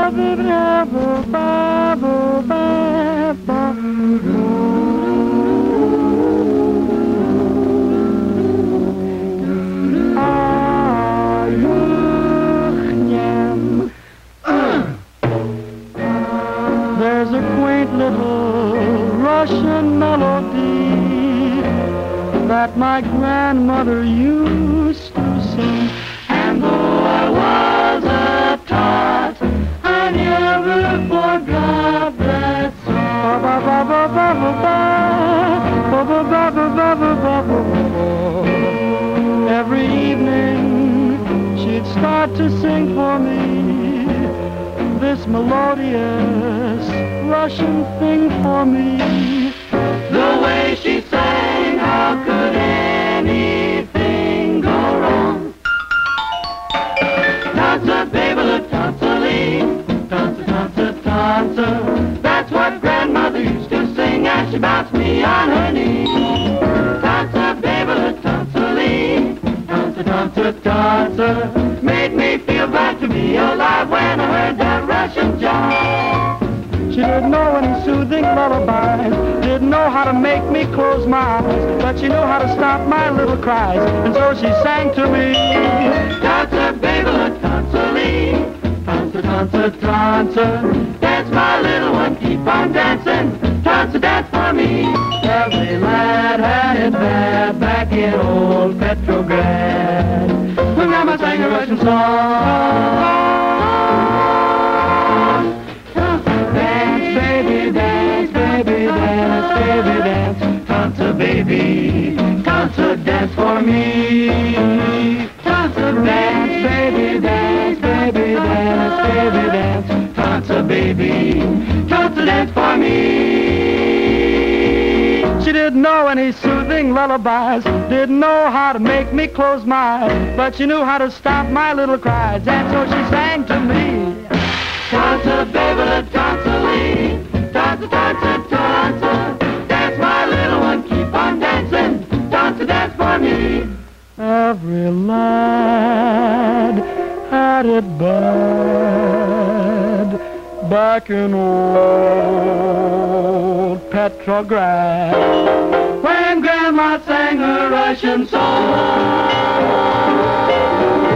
There's a quaint little Russian melody that my grandmother used to sing. And though I was a tot, I never forgot that song. Every evening she'd start to sing for me this melodious Russian thing for me. The way she sang, how could anything go wrong? Tantza Babele, Tantza Lee, Tantza, Tantza, Tantza. That's what grandmother used to sing as she bounced me on her knee. Tantza Babele, Tantza Lee, Tantza, Tantza, Tantza. Made me feel glad to be alive when I heard that Russian jive. She didn't know any soothing lullabies, didn't know how to make me close my eyes, but she knew how to stop my little cries, and so she sang to me. Tantza Babele, Tantza Lee, Tantza, Tantza, Tantza. Dance, my little one, keep on dancing, Tantza, dance for me. Every lad had it bad back in old Petrograd, when Grandma sang a Russian song. Dance, baby, dance, baby, dance. Tantza, baby, Tantza, dance for me. Tantza, dance, baby, dance, baby, dance, baby, dance. Tantza, baby, Tantza, dance for me. She didn't know any soothing lullabies, didn't know how to make me close my eyes, but she knew how to stop my little cries, and so she sang to me. Tantza, Babele, Tantza Lee, Tantza, Tantza, Tantza. Dance, my little one, keep on dancing, Tantza, dance for me. Every lad had it bad back in old Petrograd, when Grandma sang her Russian song.